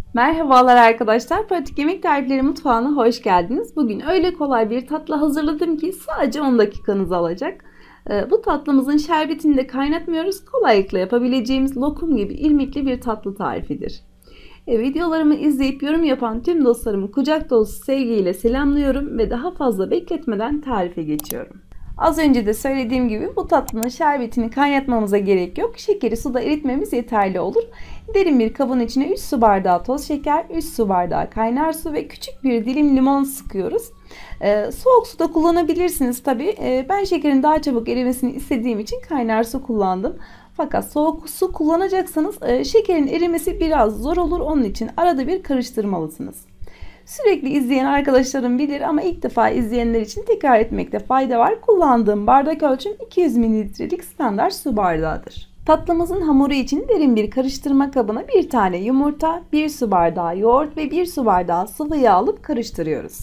Merhabalar arkadaşlar. Pratik Yemek Tarifleri Mutfağı'na hoş geldiniz. Bugün öyle kolay bir tatlı hazırladım ki sadece 10 dakikanızı alacak. Bu tatlımızın şerbetini de kaynatmıyoruz. Kolaylıkla yapabileceğimiz lokum gibi irmikli bir tatlı tarifidir. Videolarımı izleyip yorum yapan tüm dostlarımı kucak dolusu sevgiyle selamlıyorum ve daha fazla bekletmeden tarife geçiyorum. Az önce de söylediğim gibi bu tatlının şerbetini kaynatmamıza gerek yok. Şekeri suda eritmemiz yeterli olur. Derin bir kabın içine 3 su bardağı toz şeker, 3 su bardağı kaynar su ve küçük bir dilim limon sıkıyoruz. Soğuk suda kullanabilirsiniz tabi. Ben şekerin daha çabuk erimesini istediğim için kaynar su kullandım. Fakat soğuk su kullanacaksanız şekerin erimesi biraz zor olur. Onun için arada bir karıştırmalısınız. Sürekli izleyen arkadaşlarım bilir ama ilk defa izleyenler için tekrar etmekte fayda var. Kullandığım bardak ölçüm 200 mililitrelik standart su bardağıdır. Tatlımızın hamuru için derin bir karıştırma kabına bir tane yumurta, 1 su bardağı yoğurt ve 1 su bardağı sıvı yağ alıp karıştırıyoruz.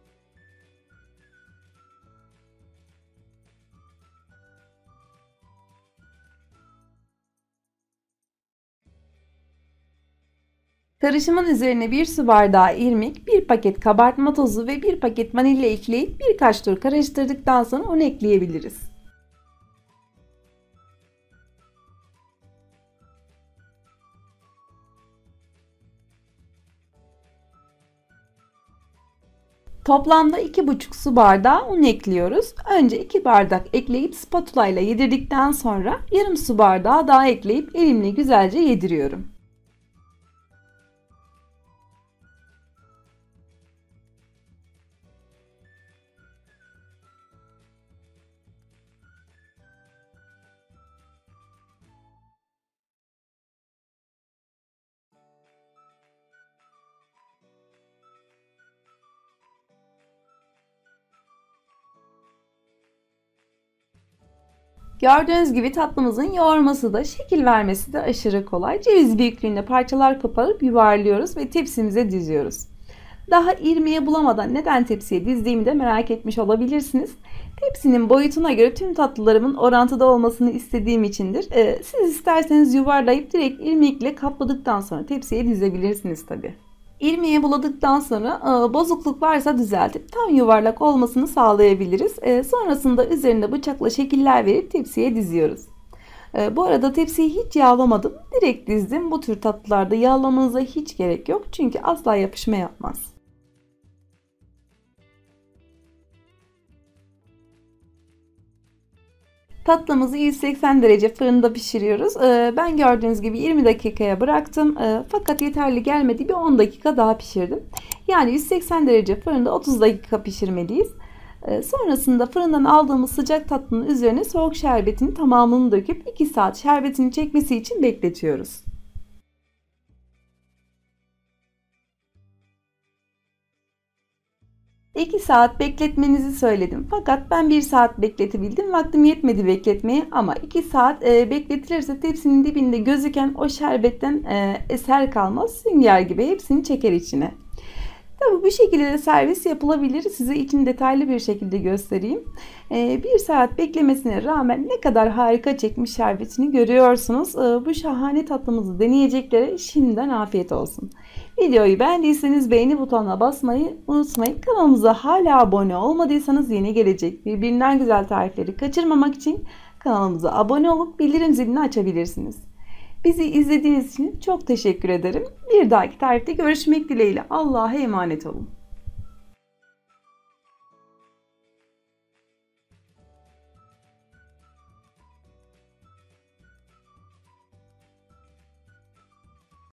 Karışımın üzerine 1 su bardağı irmik, 1 paket kabartma tozu ve 1 paket vanilya ekleyip birkaç tur karıştırdıktan sonra onu ekleyebiliriz. Toplamda 2,5 su bardağı un ekliyoruz. Önce 2 bardak ekleyip spatula ile yedirdikten sonra yarım su bardağı daha ekleyip elimle güzelce yediriyorum. Gördüğünüz gibi tatlımızın yoğurması da şekil vermesi de aşırı kolay. Ceviz büyüklüğünde parçalar koparıp yuvarlıyoruz ve tepsimize diziyoruz. Daha irmiği bulamadan neden tepsiye dizdiğimi de merak etmiş olabilirsiniz. Tepsinin boyutuna göre tüm tatlılarımın orantıda olmasını istediğim içindir. Siz isterseniz yuvarlayıp direkt irmikle kapladıktan sonra tepsiye dizebilirsiniz tabi. İrmiğe buladıktan sonra bozukluk varsa düzeltip tam yuvarlak olmasını sağlayabiliriz. Sonrasında üzerinde bıçakla şekiller verip tepsiye diziyoruz. Bu arada tepsiyi hiç yağlamadım. Direkt dizdim. Bu tür tatlılarda yağlamanıza hiç gerek yok. Çünkü asla yapışma yapmaz. Tatlımızı 180 derece fırında pişiriyoruz. Ben gördüğünüz gibi 20 dakikaya bıraktım. Fakat yeterli gelmedi. Bir 10 dakika daha pişirdim. Yani 180 derece fırında 30 dakika pişirmeliyiz. Sonrasında fırından aldığımız sıcak tatlının üzerine soğuk şerbetinin tamamını döküp 2 saat şerbetini çekmesi için bekletiyoruz. 2 saat bekletmenizi söyledim. Fakat ben 1 saat bekletebildim. Vaktim yetmedi bekletmeye ama 2 saat bekletilirse tepsinin dibinde gözüken o şerbetten eser kalmaz. Sünger gibi hepsini çeker içine. Tabii bu şekilde de servis yapılabilir. Size için detaylı bir şekilde göstereyim. 1 saat beklemesine rağmen ne kadar harika çekmiş şerbetini görüyorsunuz. Bu şahane tatlımızı deneyeceklere şimdiden afiyet olsun. Videoyu beğendiyseniz beğeni butonuna basmayı unutmayın. Kanalımıza hala abone olmadıysanız yeni gelecek birbirinden güzel tarifleri kaçırmamak için kanalımıza abone olup bildirim zilini açabilirsiniz. Bizi izlediğiniz için çok teşekkür ederim. Bir dahaki tarifte görüşmek dileğiyle. Allah'a emanet olun.